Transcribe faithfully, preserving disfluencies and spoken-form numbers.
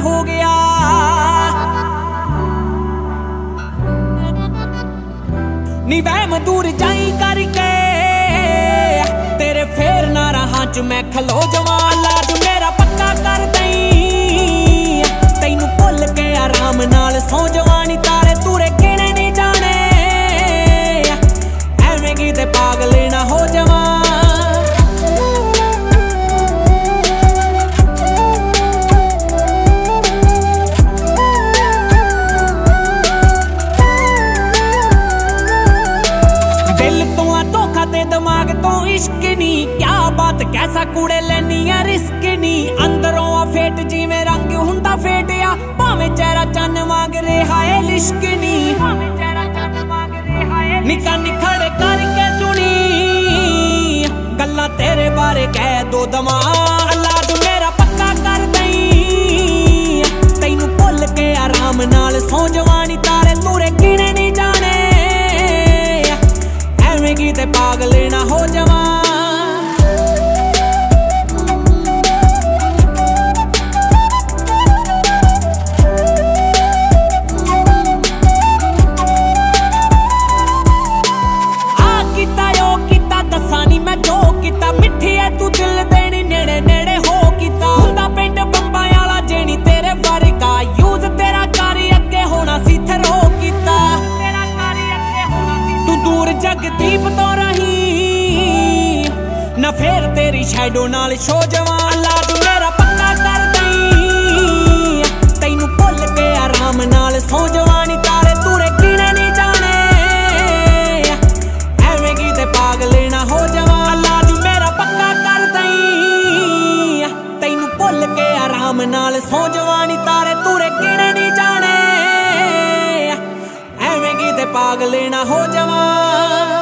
हो गया। नी वहम दूर जाई करके तेरे फेर ना रहा च मैं खलो जवान लाज मेरा पक्का कर दई तैनू भुल के आराम नाल सौ जवानी तारे तूरे गिने नहीं जाने एवें की ते पागल ना हो जावां। दिमाग तो इश्क नी क्या बात कैसा कूड़े लेनिया रिस्क नी अंदरों आ फेट जिवें रंग हुंदा फेटिया भावें चेहरा चन्न मांग रहा है लिश्क नी निका निखड़े करके सुनी गल्ला तेरे बारे कह दो दवा लाज मेरा पक्का कर दई तैनू भुल के आराम नाल सौ जवानी तारे तूरे गिने नहीं जाने की ते पागल ना हो जावां। आ किता यो किता दसा नी मैं जो किता मिठी है तू दिल देनी नेड़े नेड़े हो किता हुंदा पिंड बंबा वाला जेनी तेरे वर्गा यूज तेरा कारी अगे होना सी थरो किता तू दूर जगदीप तो रही ना फेर तेरी शैडो नाल शो जवान लाज मेरा पक्का कर दई तैनू भुल के आराम नाल सौ जवानी तारे तूरे गिने नहीं जाने एवें की ते पागल ना हो जावां लाज मेरा पक्का कर दई तैनू भुल के आराम नाल सौ जवानी तारे तूरे गिने नहीं जाने एवें की ते पागल ना हो जावां।